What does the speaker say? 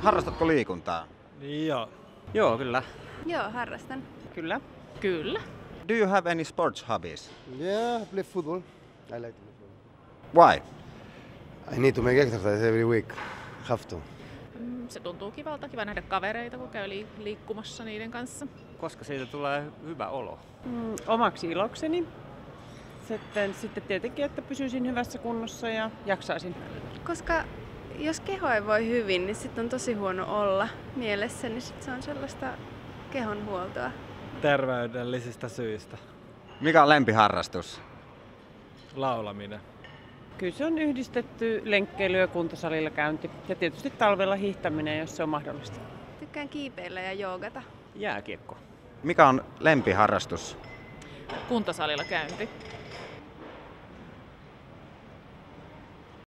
Harrastatko liikuntaa? Joo. Joo, kyllä. Joo, harrastan. Kyllä. Kyllä. Do you have any sports hobbies? Yeah, I play football. I like to play football. Why? I need to make exercise every week. Have to. Se tuntuu kivalta. Kiva nähdä kavereita, kun käy liikkumassa niiden kanssa. Koska siitä tulee hyvä olo. Omaksi ilokseni. Sitten tietenkin, että pysyisin hyvässä kunnossa ja jaksaisin. Koska jos keho ei voi hyvin, niin sitten on tosi huono olla mielessä, niin sit se on sellaista kehonhuoltoa. Terveydellisistä syistä. Mikä on lempiharrastus? Laulaminen. Kyllä se on yhdistetty lenkkeily ja kuntosalilla käynti. Ja tietysti talvella hiihtäminen, jos se on mahdollista. Tykkään kiipeillä ja joogata. Jääkiekko. Mikä on lempiharrastus? Kuntosalilla käynti.